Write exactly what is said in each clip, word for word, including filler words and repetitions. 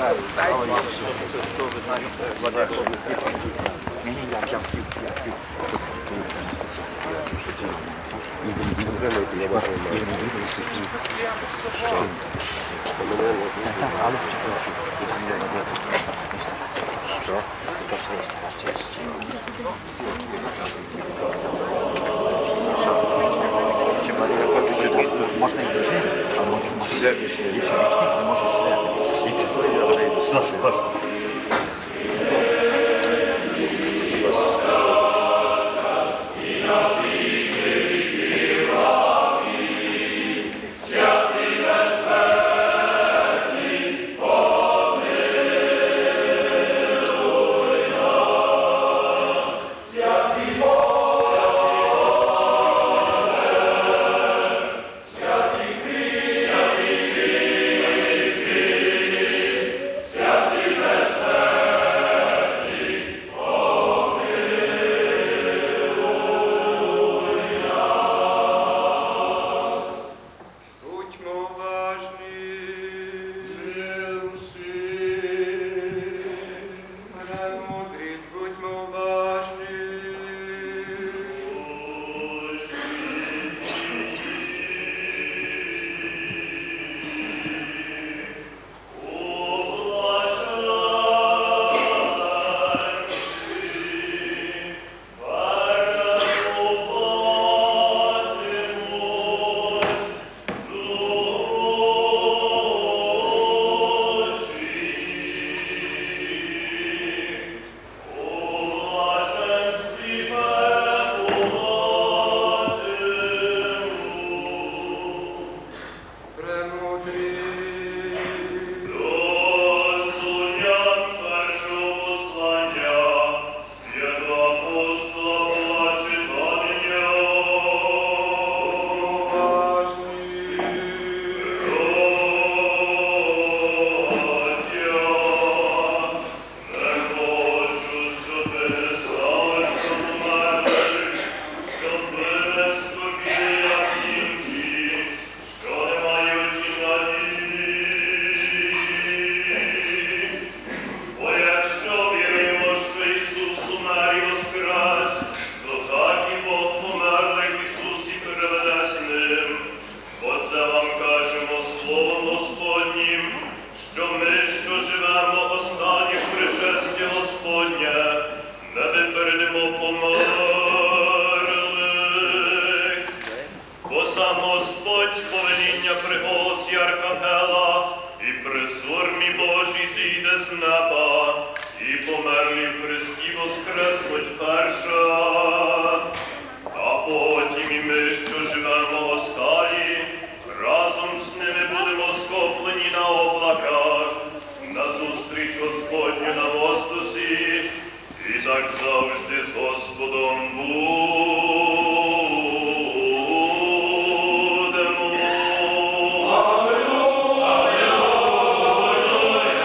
Що? Чи мені напевно сюди? Можна і зачинити, а може сидіти, якщо відчинити, не може сидіти. І пішли, я вже йду. Прошу, прошу.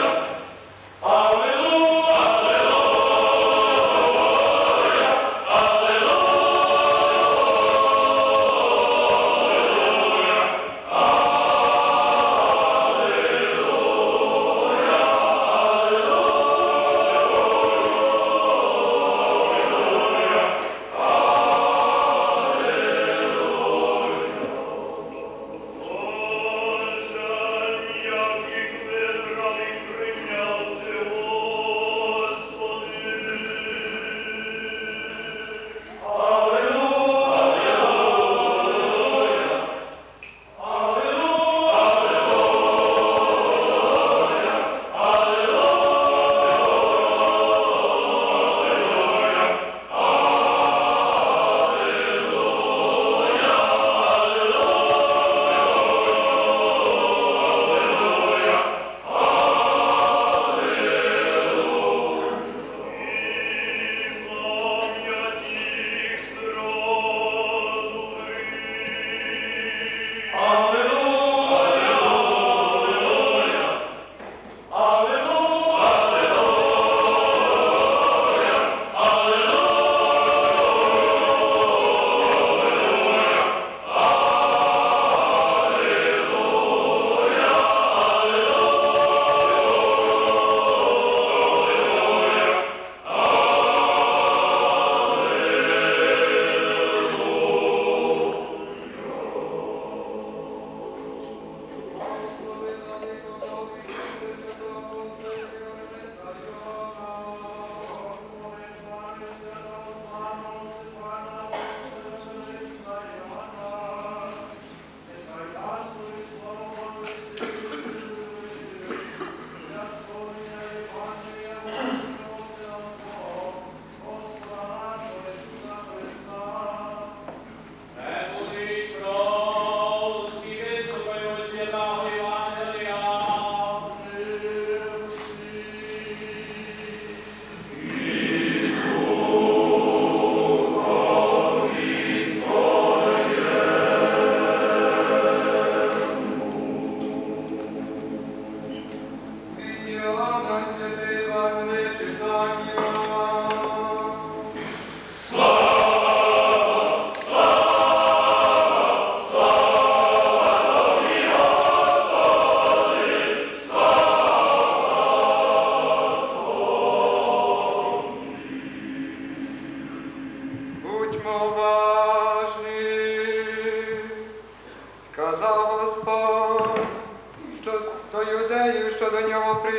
Alleluia!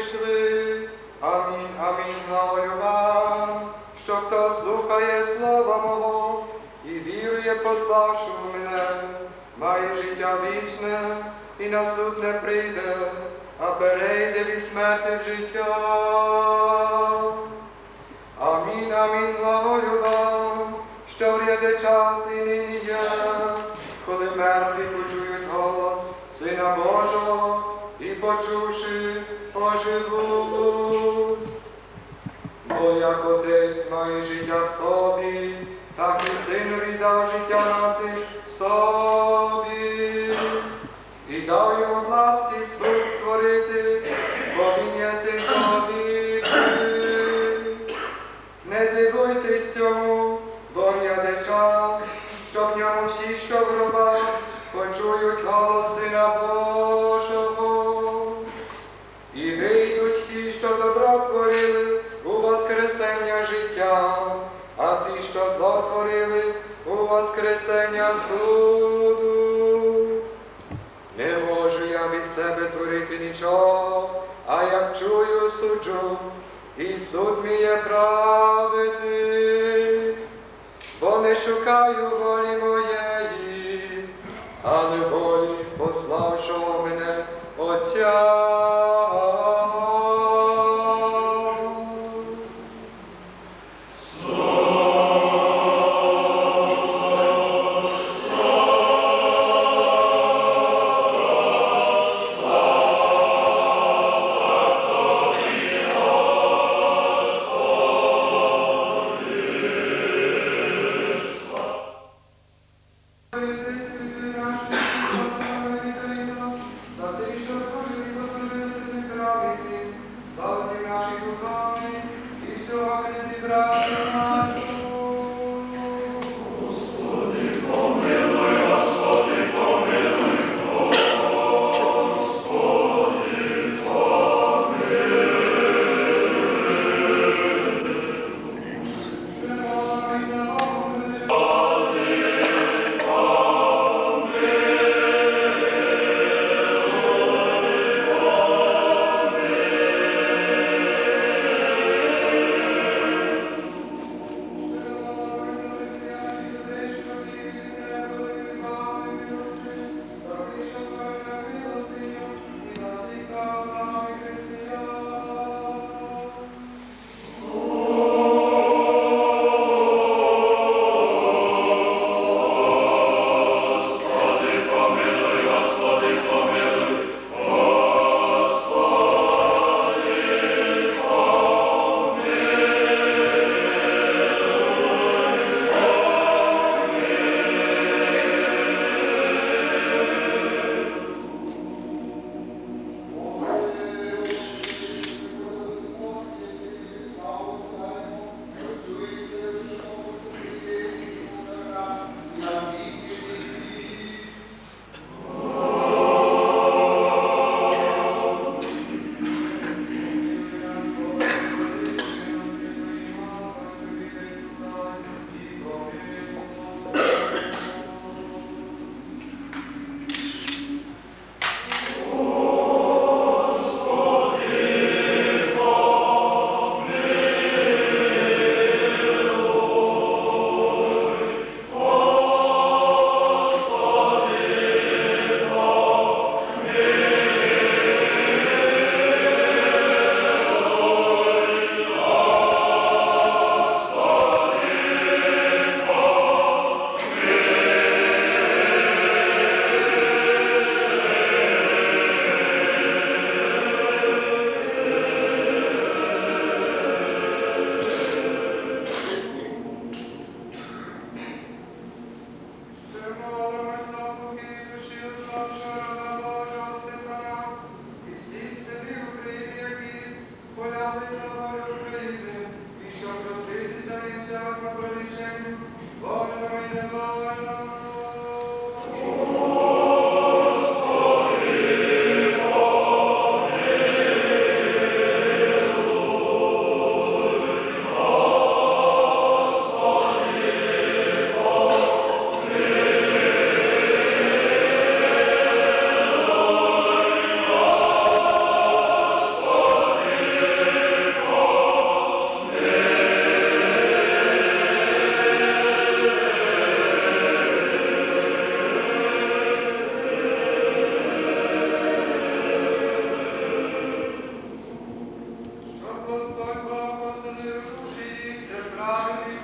прийшли. Амінь, амінь, говорю вам, що хто слухає слова мого і вірує, пославши мене, має життя вічне і на суд не прийде, а перейде від смерти в життя. Амінь, амінь, говорю вам, що вряде час і нині є, коли мертві почують голос Сина Божого і, почувши, оживуть. Бо як Отець має життя в собі, так і Синові дав життя мати в собі. І дав йому власті суд творити, бо він є Син чоловічий. Не дивуйтесь цьому, бо ряде час, що в ньому всі, що в гробах, почують голос Сина Божого. І вийдуть ті, що добро творили, у воскресення життя, а ті, що зло творили, у воскресення суду. Не можу я від себе творити нічого, а як чую, суджу, і суд мій є праведний. Бо не шукаю волі моєї, але волі пославшого мене Отця.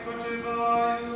відпочивають.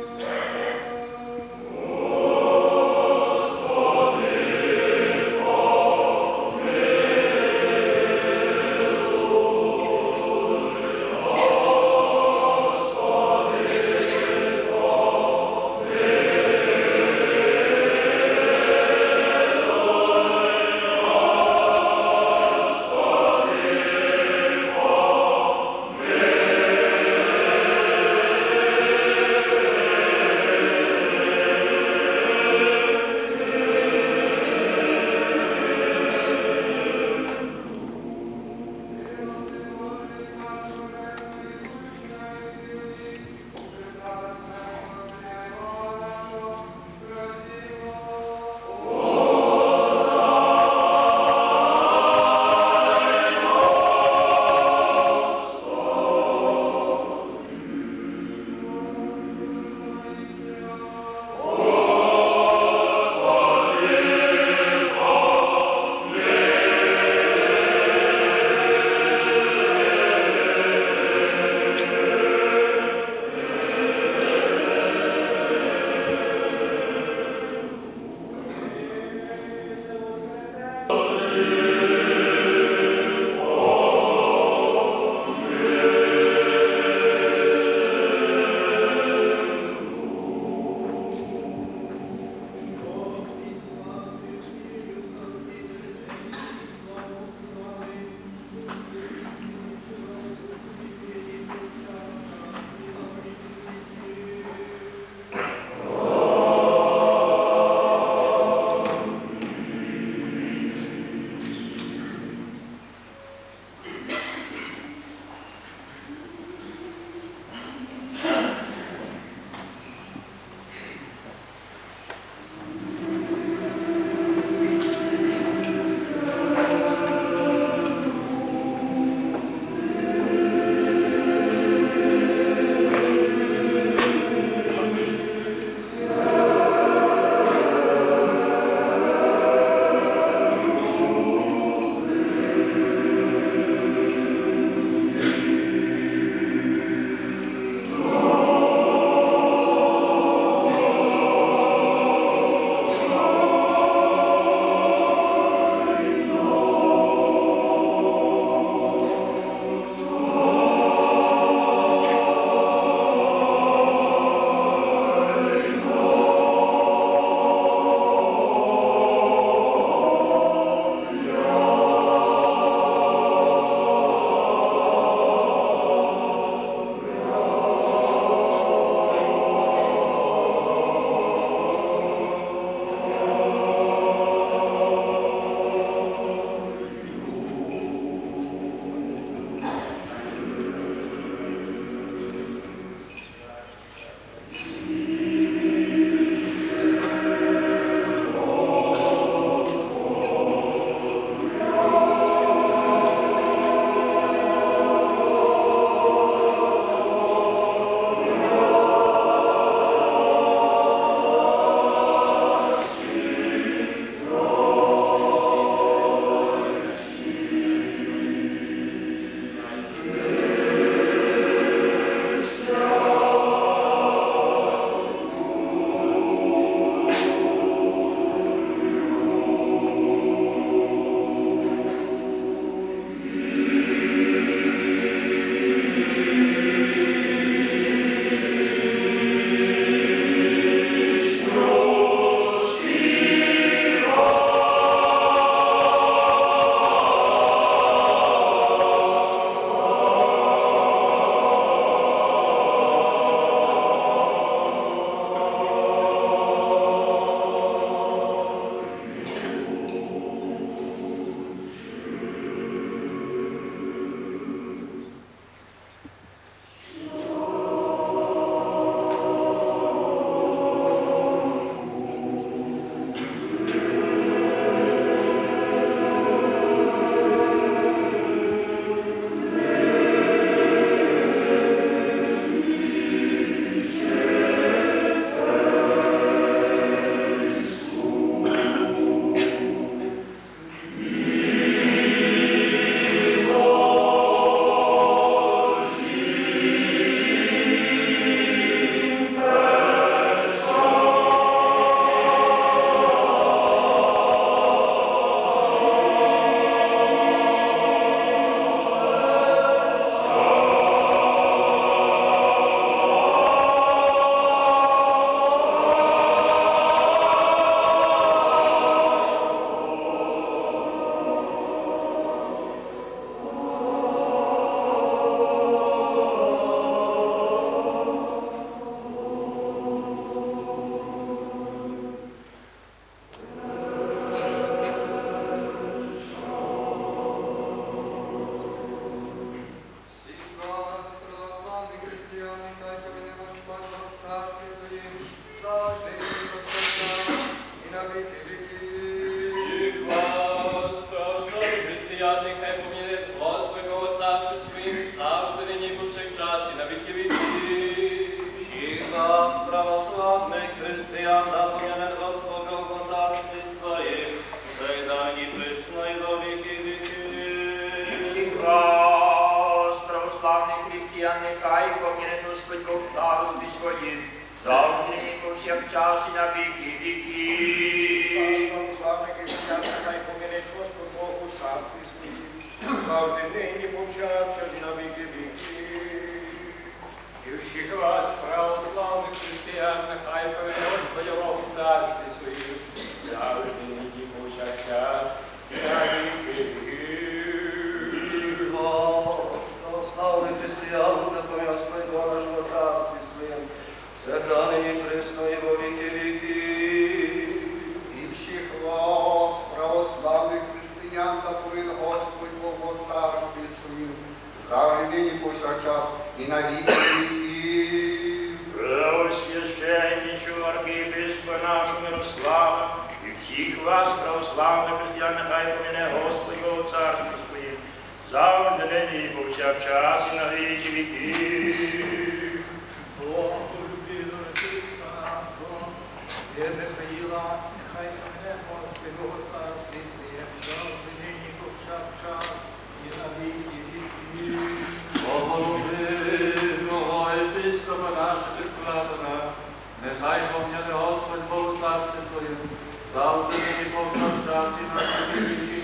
завжди нині повсякчас і на віки віків. Всіх нас, православних християн, запом'яне Господа в царстві своїм, дай дані присно і до віки віків. Всіх вас, православних християн, нехай пом'яне Господь Бог в царстві своїм, завжди нині повсякчас і на віки віків. Православних християн, нехай пом'яне Господь Бог у царстві своїм, завжди нині повсякчас і на віки віків. І всіх вас, православних християн, нехай пом'яне Господь Бог у царстві своїм, завжди нині повсякчас і на віки віків. Православних християн, нехай Господь Бог наш во царстві своєм, всегда нині присно і во віки віків. І всіх вас, православних християн, заповів Господь Бог у царстві своїм, завжди нині повсякчас і на віки віків. Преосвященнійшого архієпископа нашого Мирослава, і всіх вас, православних християн, нехай пом'яне Господь Бог у царстві своїм, завжди нині і повсякчас і на віки віків. Богу любимого Христа нашого, є Михаїла, нехай пом'яне Господь Бог у царстві своєм, завжди нині повсякчас і на віки віків. Боголюбивого епископа нашого Платона, нехай пом'яне Господь Бог у царстві своєм, завжди нині повсякчас і на віки віків.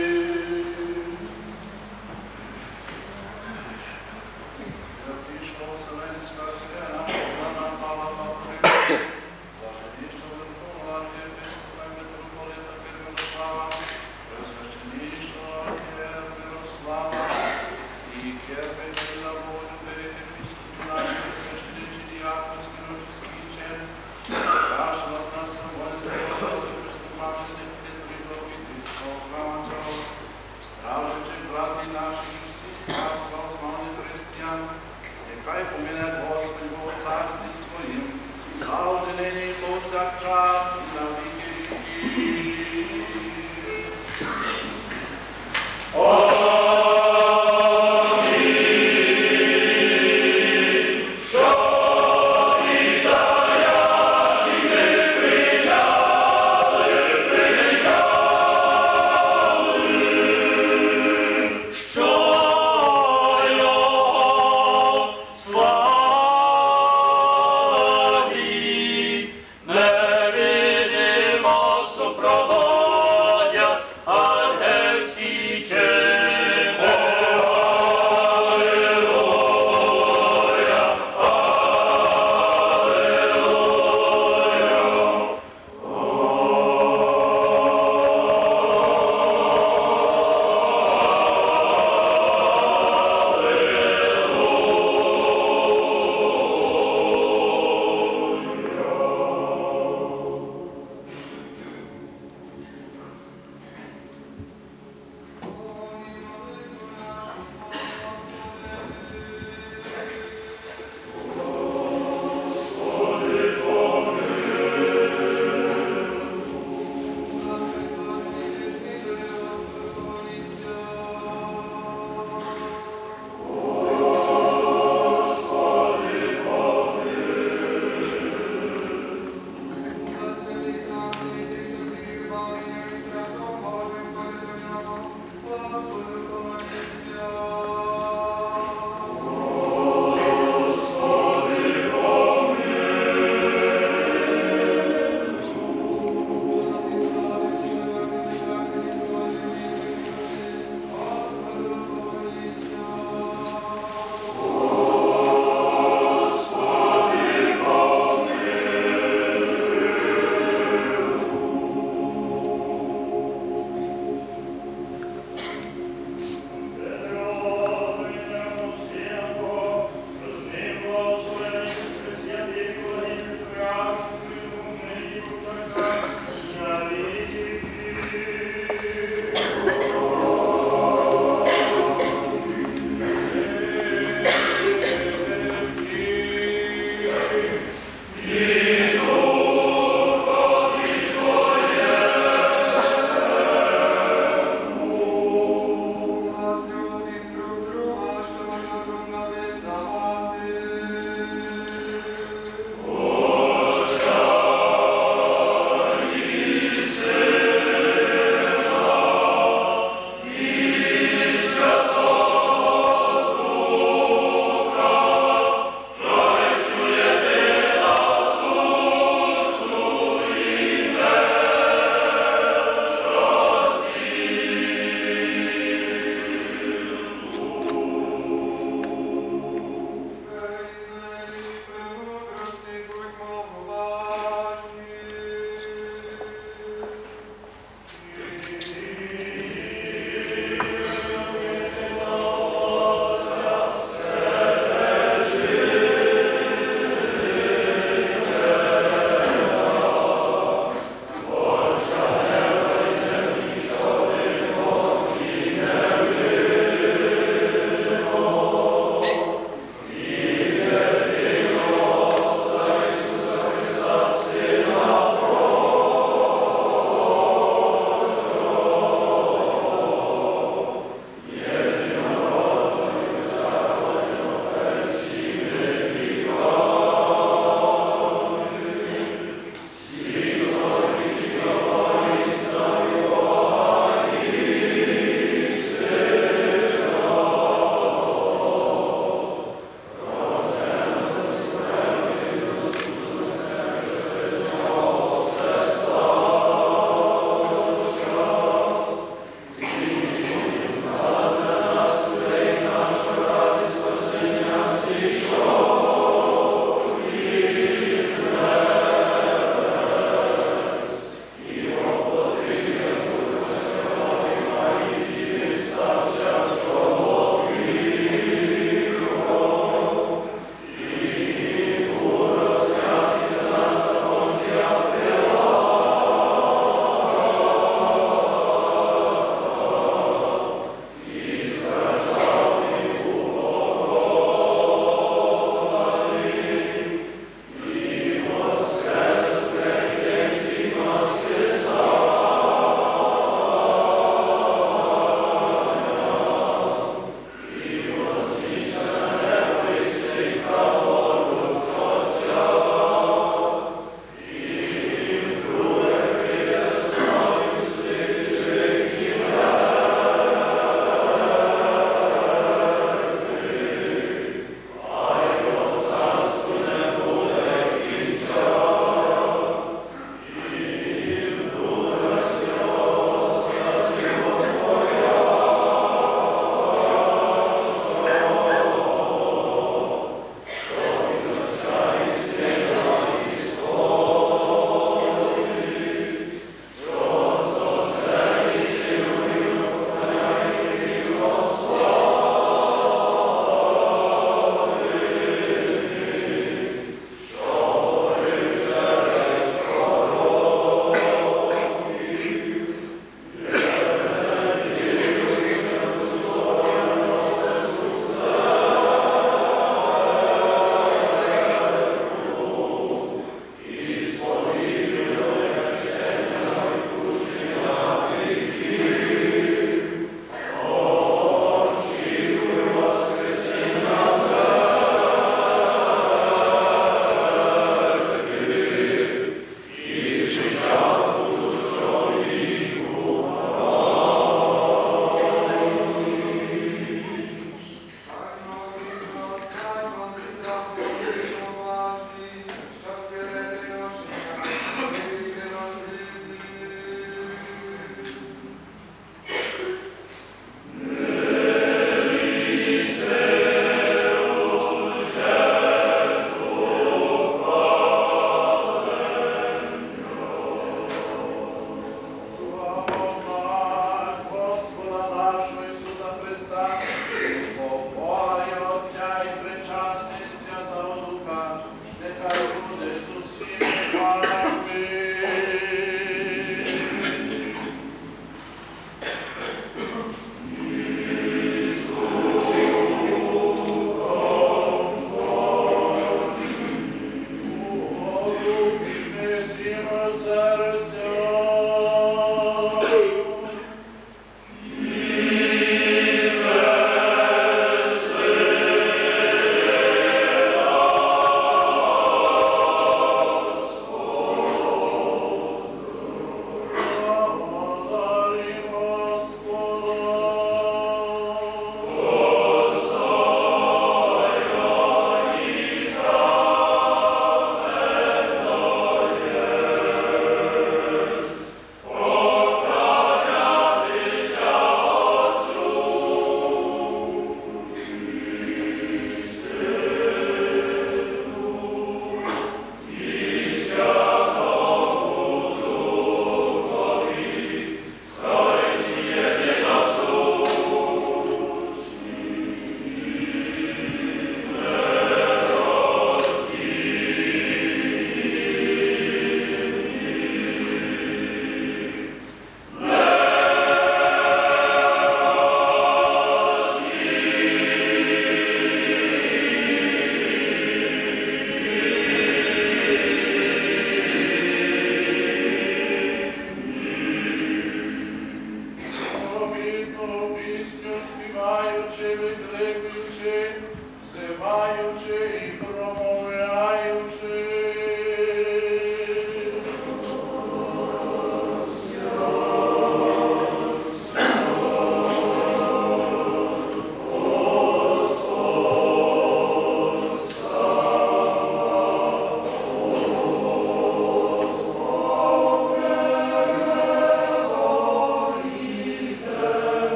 Запишного Вселенського свяна, Богдана Павла Павловича, блаженнішого Верховного архієпископа митрополита Кирилослава, пресвященнішого архієра Мирослава, і кепетина Боголюбивих епископів наших пресвященичі діяконські рочисті чин, нашого з нас самого приступатися від Христового храма цього, стражичи браті наші і всіх вас, православних християн, нехай пом'яне Господь Бог у царстві своїм, завжди нині і повсякчас і на віки віків. Слава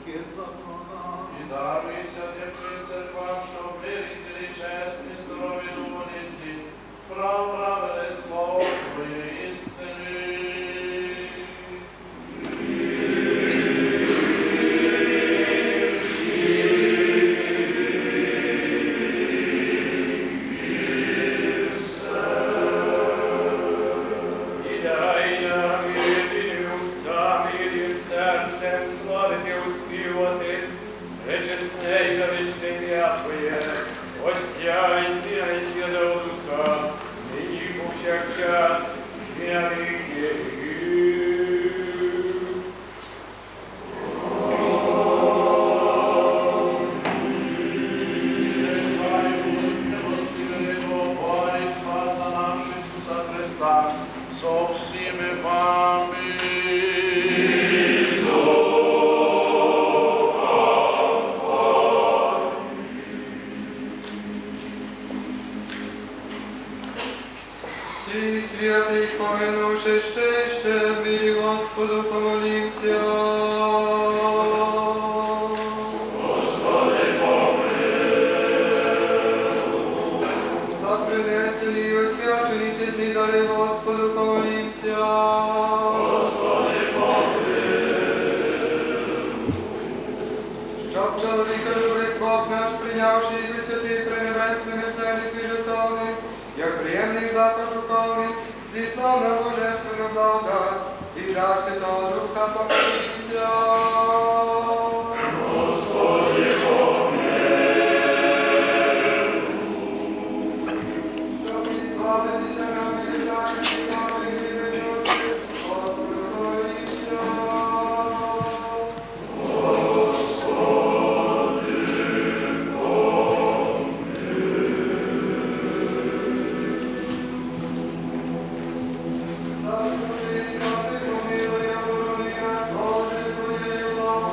І даруйся тим церквам, що вирізали чесні, здорові духовниці, правили слово Твоєї істини. Отця і Сина і Святого Духа, нині повсякчас, і на віки віків. Нехай Господи, Бога і Спаса нашого Ісуса Христа, со всіми вами. Всі святих помянувши ще й ще в мирі Господу помолімся. Господи, За принесені і освячені чесні дари Господу помолімся. Господи, Щоб чоловіка любить Бог наш, прийнявши їх висоти пренебесних мертвих і жертовних, як приємний запах духовний, зіслав на божественну благодать, і дар Святого Духа помолімся. Господи, Щоб відславитися нам і захисти нам і відведучи, Господу помолімся. Господи, помилуй, оборони нас, Боже, Твоєю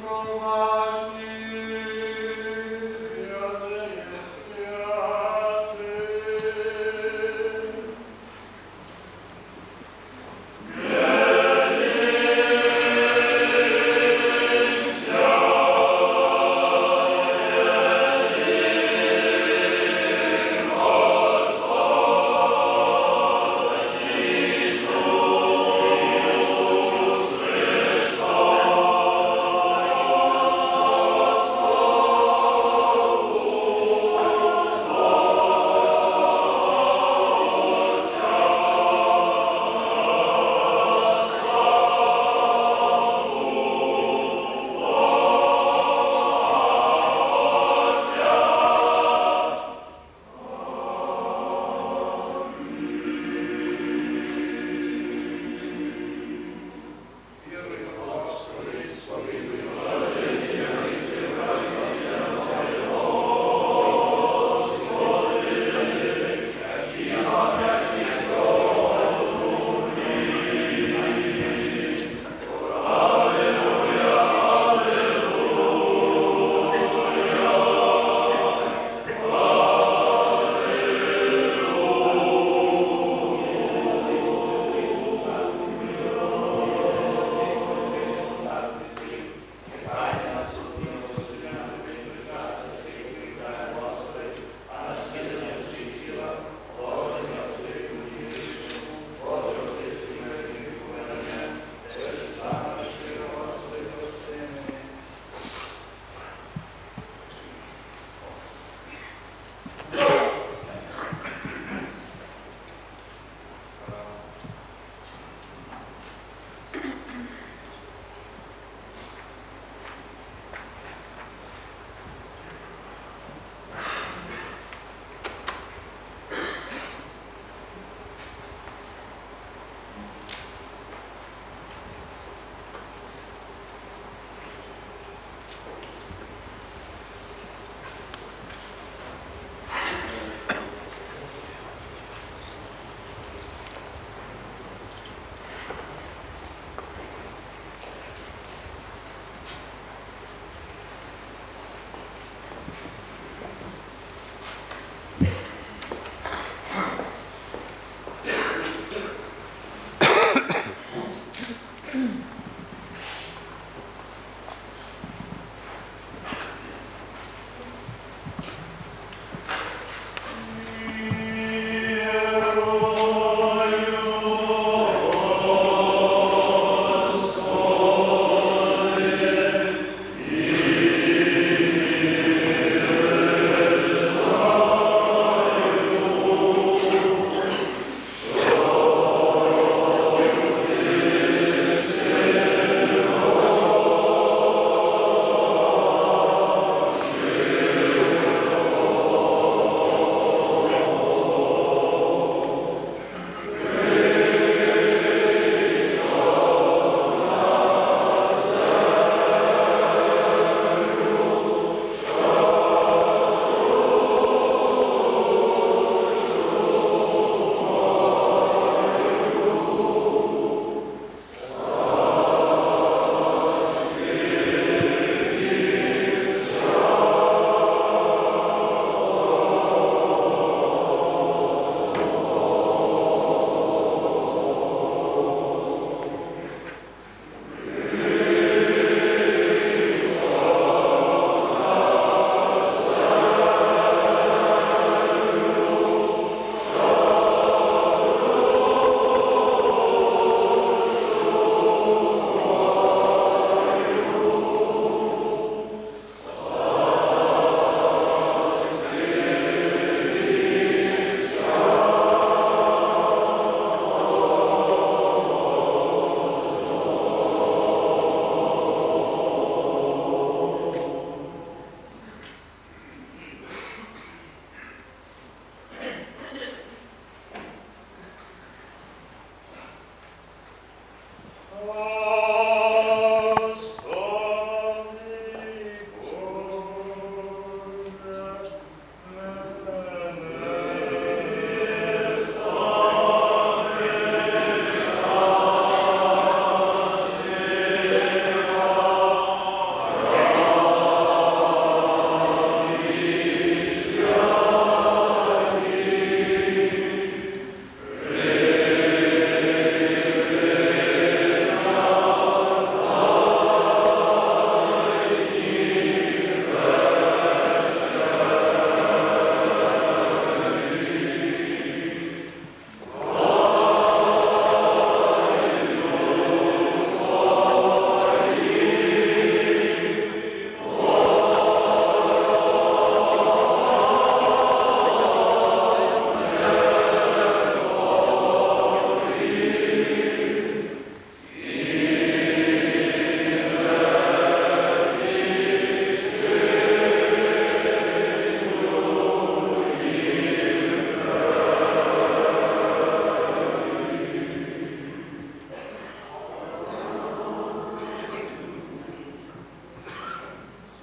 Amen.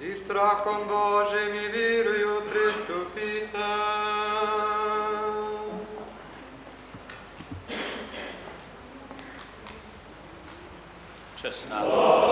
и страхом Божьим и верою приступите. Честна.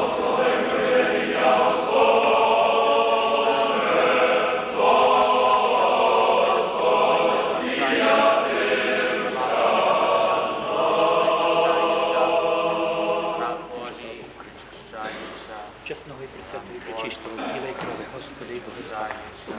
Чесного і пресвятого і пречистого тіла і крови Господи і Бога Спаса.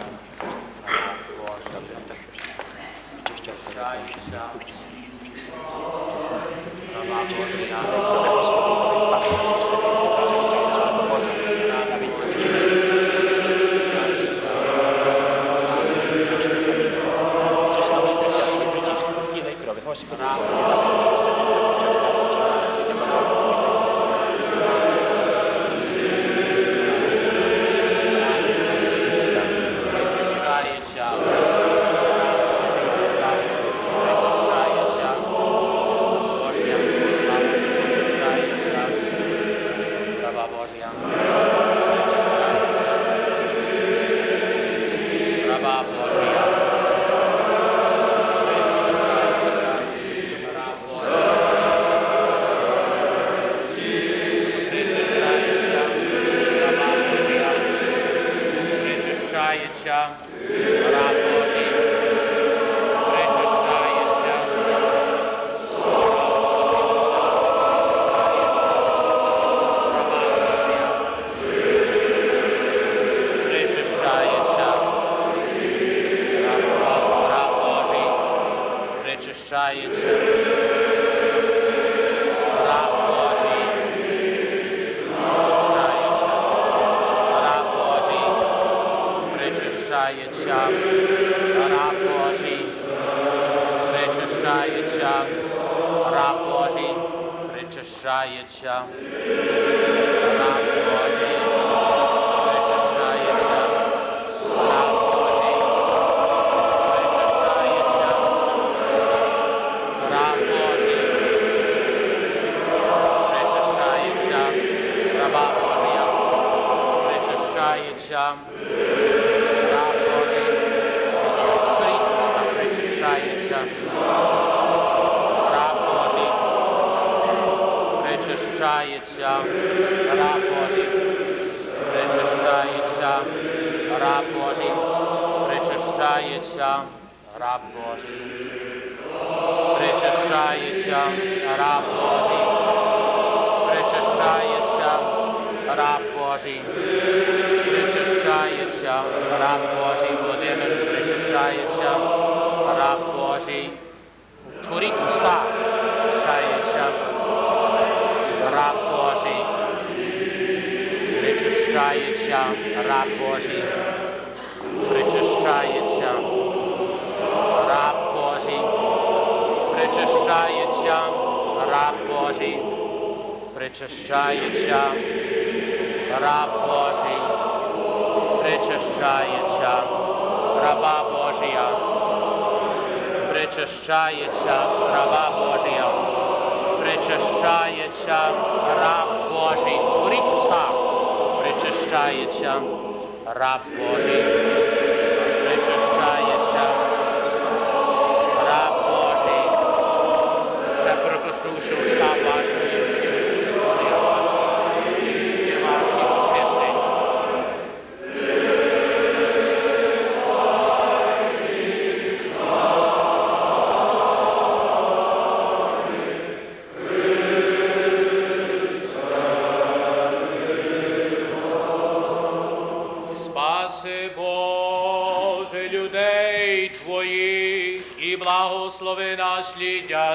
Благослови насліддя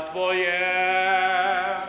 Твоє.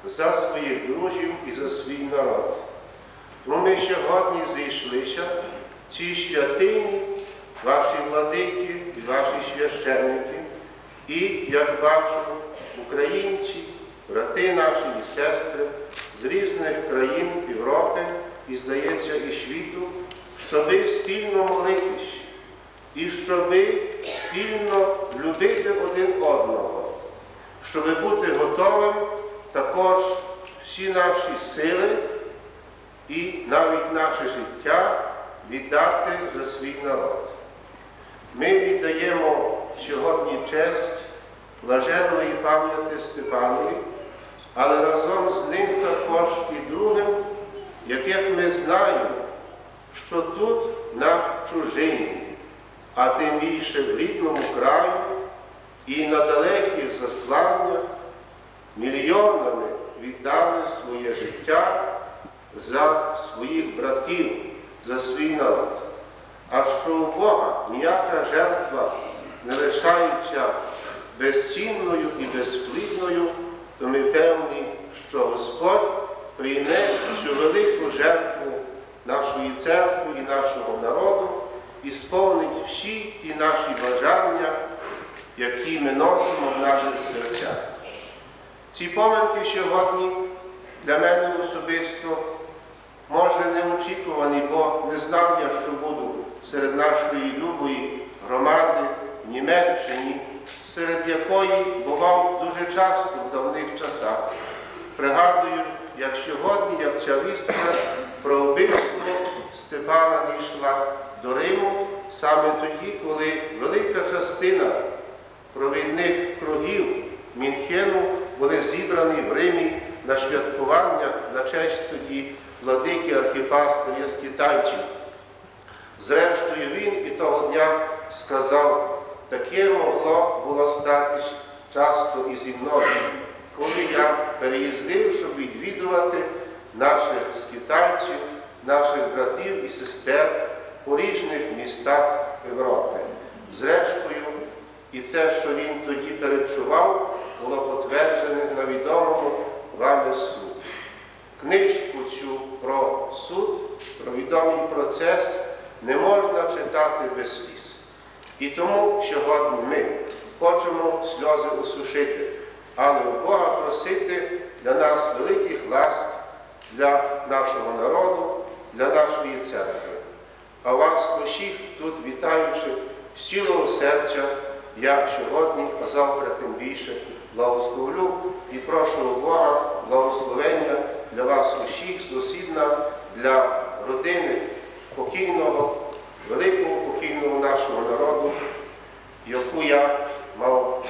за своїх друзів і за свій народ. Тому ми сьогодні зійшлися в цій святині, ваші владики і ваші священники, і, як бачу, українці, брати наші і сестри з різних країн Європи і, здається, і світу, щоби спільно молитись і щоби спільно любити один одного, щоби бути готовим також всі наші сили і навіть наше життя віддати за свій народ. Ми віддаємо сьогодні честь блаженної пам'яті Степанові, але разом з ним також і другим, яких ми знаємо, що тут, на чужині, а тим більше в рідному краю і на далеких засланнях мільйонами віддали своє життя за своїх братів, за свій народ. А що у Бога ніяка жертва не лишається безцінною і безплідною, то ми певні, що Господь прийме цю велику жертву нашої церкви і нашого народу і сповнить всі ті наші бажання, які ми носимо в наших серцях. Ці поминки сьогодні для мене особисто, може, неочікувані, бо не знав я, що буду серед нашої любої громади в Німеччині, серед якої бував дуже часто в давних часах. Пригадую, як сьогодні, як ця вістка про вбивство Степана дійшла до Риму, саме тоді, коли велика частина провідних кругів Мюнхену були зібрані в Римі на святкування на честь тоді владики архіпастиря скитальців. Зрештою, він і того дня сказав, таке могло було статись часто і зі мною, коли я переїздив, щоб відвідувати наших скитальців, наших братів і сестер у різних містах Європи. Зрештою, і це, що він тоді перечував, було потверджене на відомому вами суд. Книжку цю про суд, про відомий процес не можна читати без сліз. І тому сьогодні ми хочемо сльози усушити, але у Бога просити для нас великих ласк, для нашого народу, для нашої церкви. А вас усіх тут вітаючи з цілого серця, я сьогодні, а завтра тим більше, благословлю і прошу у Бога благословення для вас усіх, зосібна для родини покійного, великого покійного нашого народу, яку я мав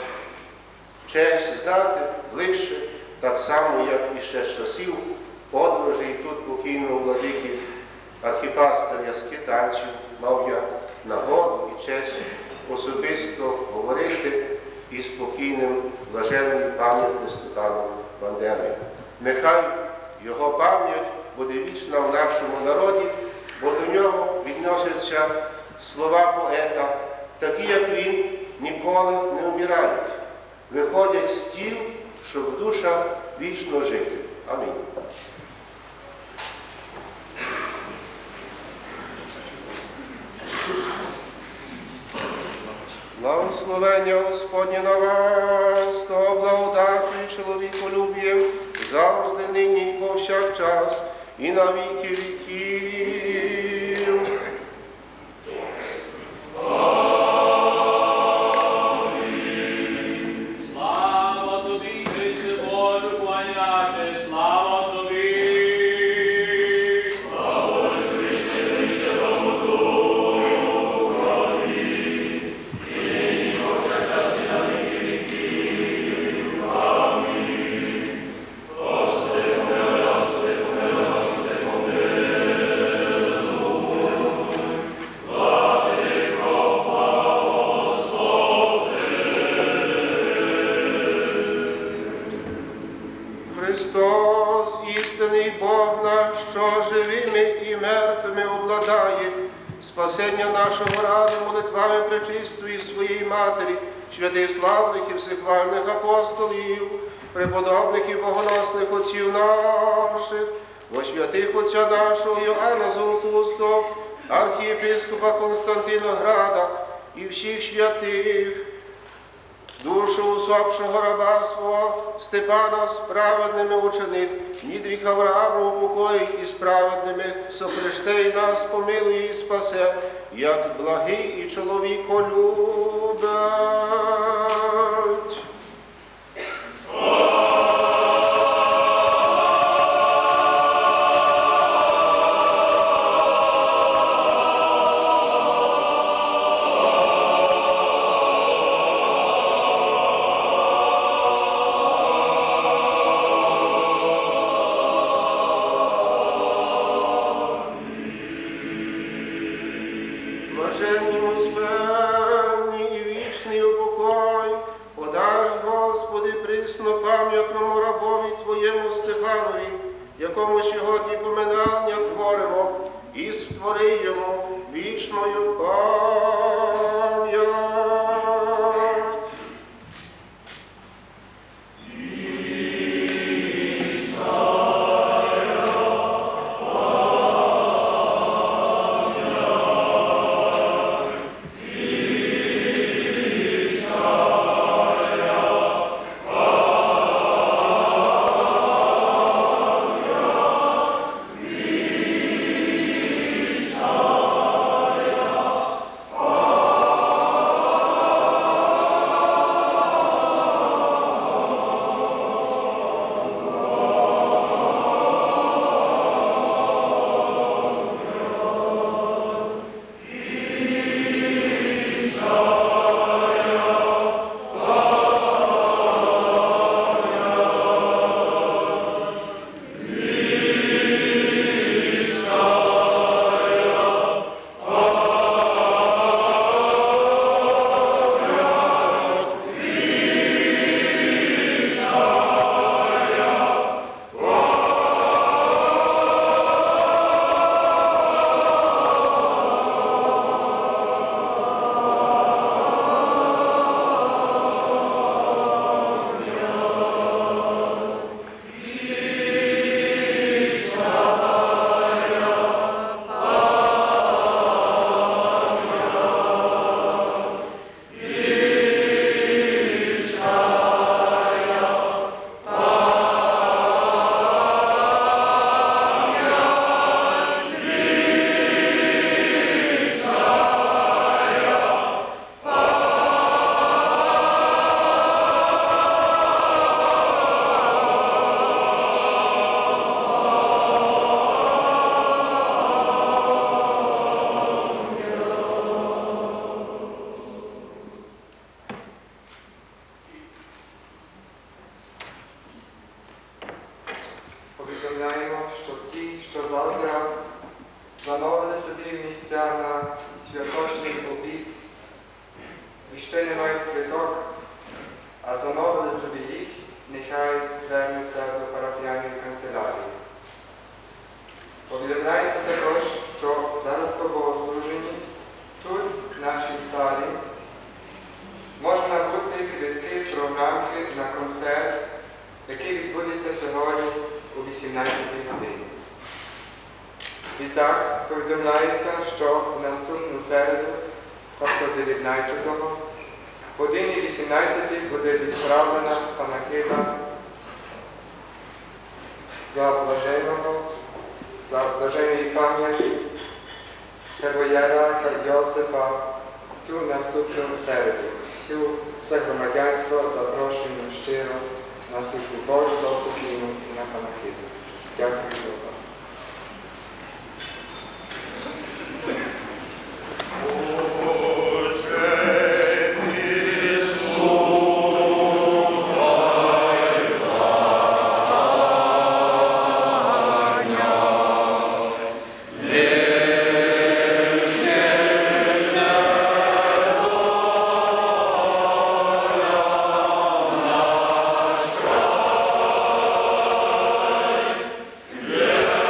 честь знати ближче, так само, як і ще з часів подорожей тут покійного владики архіпастиря скитальців, мав я нагоду і честь особисто говорити із покійним блаженною пам'яті Степаном Бандерою. Нехай його пам'ять буде вічна в нашому народі, бо до нього відносяться слова поета, такі, як він, ніколи не вмирають, виходять з тіл, щоб душа вічно жити. Амінь. Благословення Господнє на вас, то благодату і чоловіколюб'єм завжди, нині і повсякчас, і на віки віків. Слава тобі, Христе Боже, поняше, слава тобі. Христос, істинний Бог наш, що живими і мертвими обладає, спасення нашого ради молитвами пречистої своєї Матері, святих славних і всехвальних апостолів, преподобних і богоносних отців наших, во святих отця нашого Йоанна Золотоустого, архієпископа Константина Града і всіх святих, душу усопшого раба свого Степана з праведними ученик, Нідріх Аврааму упокоїть і з праведними сопрештей нас, помилує і спасе, як благий і чоловіколюбець. Якому сьогодні поминання творимо, і створи йому вічною пам'ять. Повідомляємо, що ті, що завтра замовили собі місця на святочний обід і ще не мають квиток, а замовили собі їх, нехай звернуться до парафіяльної канцелярії. Повідомляється також, що зараз по богослуженні тут, в нашій залі, можна бути квитки програмки на концерт, який відбудеться сьогодні о вісімнадцятій годині. І так, повідомляється, що в наступну середу, тобто дев'ятнадцятого, в годині вісімнадцятій буде відправлена панахида за блаженного, за блаженної пам'яті Первоєрака Йосипа в цю наступну середу. Всю все громадянство запрошуємо щиро на службу Божу, спокійну і на панахиду. Дякую за увагу. Yeah.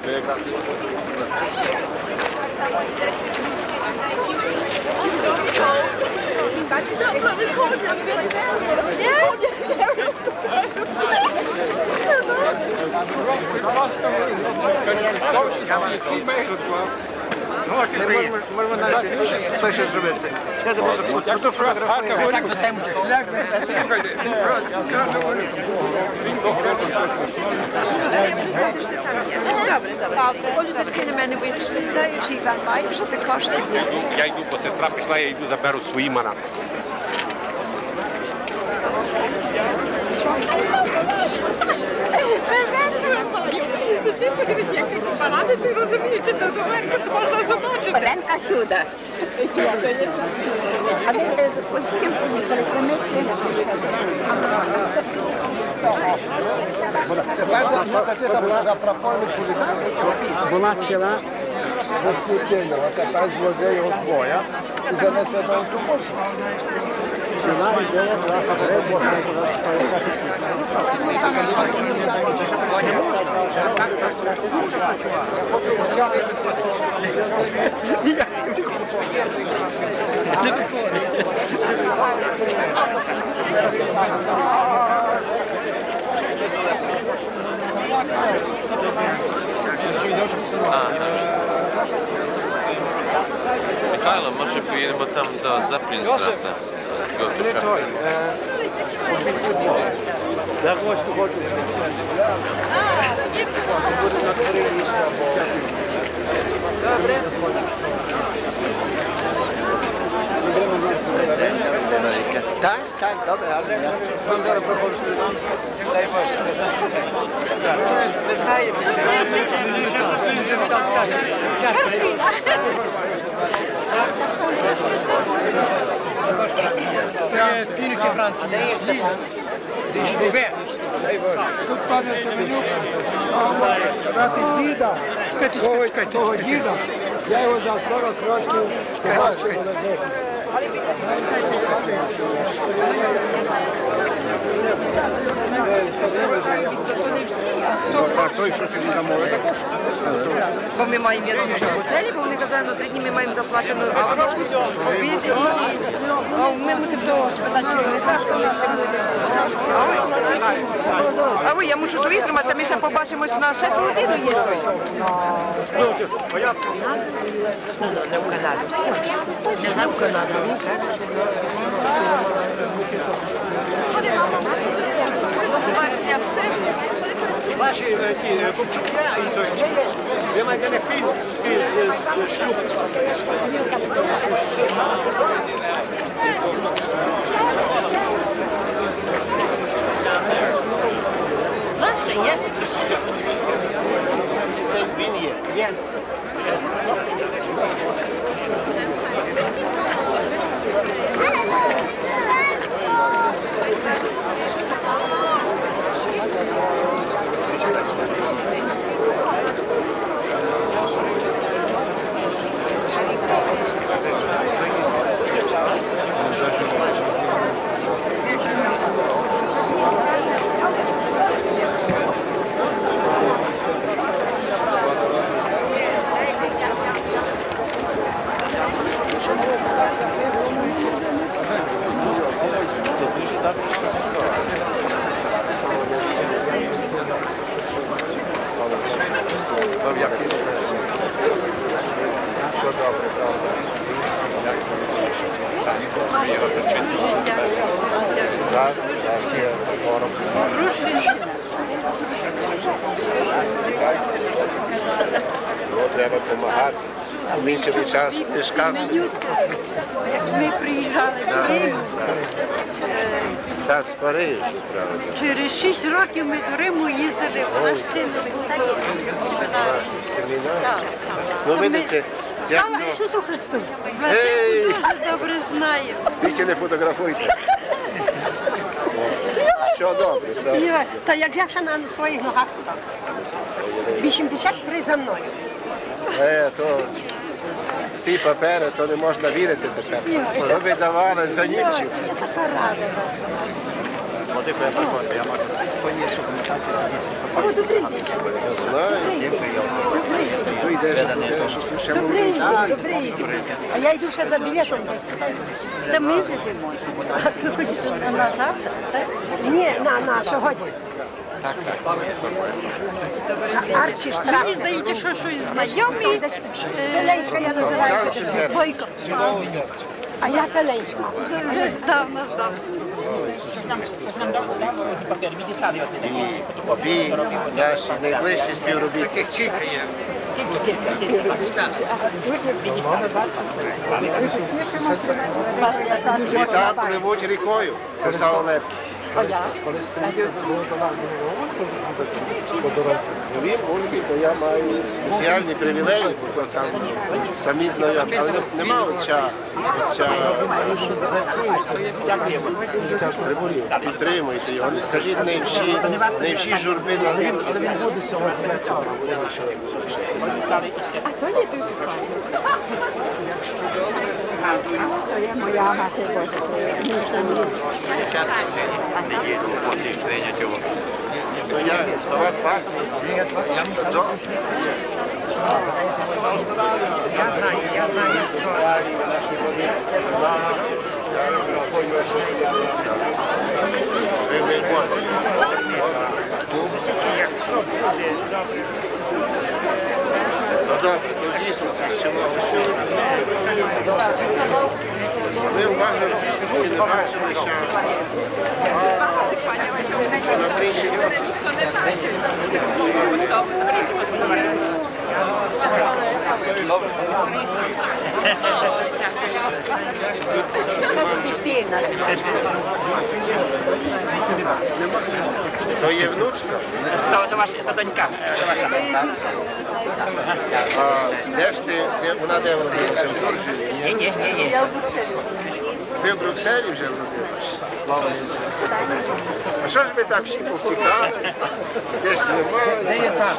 Можемо навіть перше зробити. Я тебе буду фотографувати. Добре, добре. Полюзочки на мене вийшли, знаєш, Іван, маєш, що це коштів. Я йду, бо сестра пішла, я йду, заберу свої манати. Ти подивись, як ти паради, ти розумієш, що це зуверка, то можна замочити. Пеленка сюди. А ви з ким поїхали? Самі чи? Вона ціла до світіння, а тепер зложив його з боя і занесе до автобусу. Ціла ідея наша рибу, Михайло, може поїдемо там до Заплінстраси? як ось tu хочу. Так, так, добре, але я вам зараз пропоную вам. Дай Боже. Не знаю. Тут пане Семенюк, сказати діда, того діда, я його за сорок років бачив на землі. Вони всі, а хто? А той, що собі замовив? Бо ми маємо я дуже в готелі, бо вони казали, на три дні ми маємо заплачену обід і а ми мусимо того спитати керівника, що ми ще мусимо. А ви, я мушу витриматися, ми ще побачимось на шесту годину їздити. Не в Канаді. Не в Канаді. Ваші ті Купчуки і той, ви маєте не фільм з шлюб. Власне, є. Він є, є. Що добре, правда. Так, так, всі ворог. Ну, треба допомагати. Менший час тишкався. Ми приїжджали в Рим. Так, з Парижу, правда. Через шість років ми до Риму їздили, наш син був до семінарі. Ну, видите, як Слава то... Ісусу Христу! Ей! Дуже добре знає. Тільки не фотографуйте. Що добре, правда? Та як я ще на своїх ногах став. вісімдесят три за мною. Е, то... Ті папери, то не можна вірити тепер. Ви видавали за німців. Я така рада. Владико, я приходжу, я можу спойніше коментацію. Я знаю. Ти йдеш, що ти ще молодий. А я йду ще за білетом десь. Та місяці можна. А на завтра? Так? Ні, на, на сьогодні. Так, так. Арчі штраф. Мені здається, що щось знайомі. Пеленська я називаю. Бойко. А я Пеленська. Вже здавна здав. І ви, наші найближчі співробітники. Літа пливуть рікою, писав Лепкий. Він Ольги, то я маю спеціальні привілеї, бо там самі знайомі, але нема оця, оця, підтримуйте його, кажіть, не всі, не всі журби на віру. А то є тут. То є моя мати Божа. Не їду, потім прийняти його. Ну я до вас пасти. Я знаю, я знаю, що наші води. Ви не можете. Ну добре, то дійсно з села. Ми уважно в дійсності не бачили, що на тричі років. То є внучка? То ваша донька. А де ж ти, вона де вродилася? В Джорджії? Ні, ні, ні. Ви в Брюсселі вже вродилися? А що ж ви так всі повтікали? Десь немає? Не є так.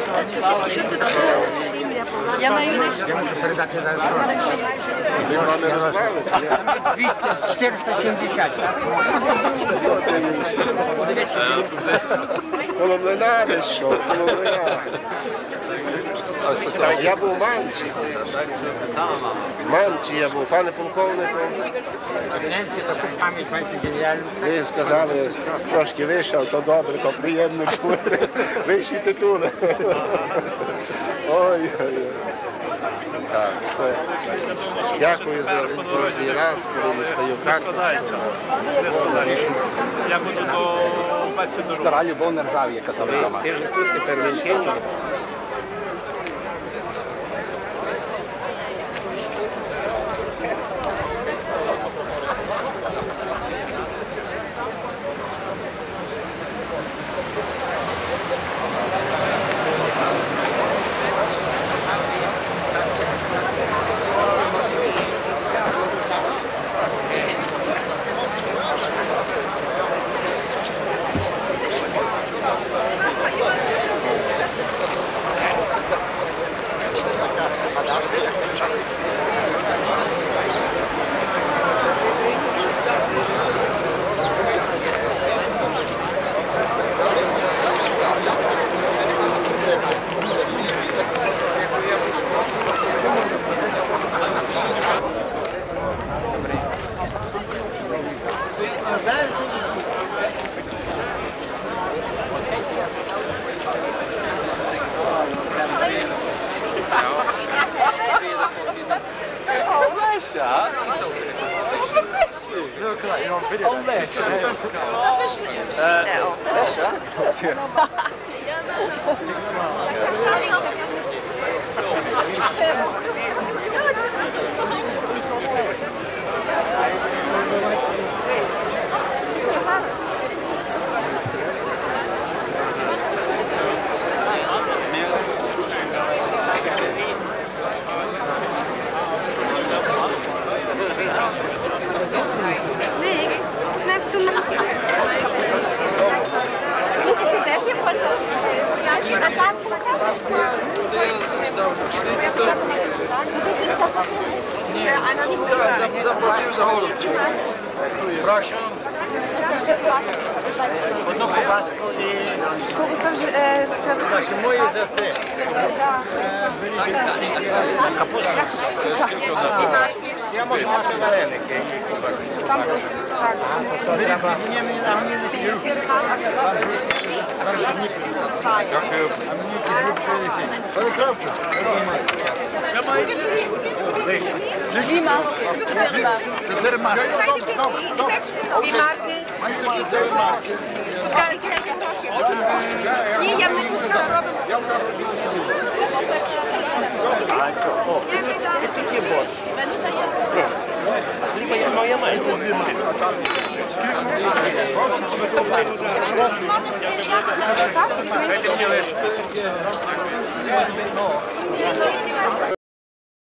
Я маю лист. Він вам не розбавить? чотириста сімдесят. Коломлина десь що? Коломлина. Я був в Манці. В Манці я був, пане полковнику. Ви сказали, трошки вийшов, то добре, то приємно чути. Вищі титули. Ой-ой-ой. Так, то дякую за кожний раз, коли не стаю как. Я буду до пальця до рук. Стара любов не ржавіє, казав вдома. Ти вже тут тепер в Мінхені? Заплатив за голубцю. Прошу. Одну ковбаску і... Ковбаса вже... е, треба... Наші мої за три. Капуста. Я можу мати вареники. Там так. То треба... Дякую. Діма. Чотири марки. І марки. Маєте чотири марки. Ні, я не робимо. А чого? І тільки борщ. Прошу. Либо я моя маю. Що ти хотіли?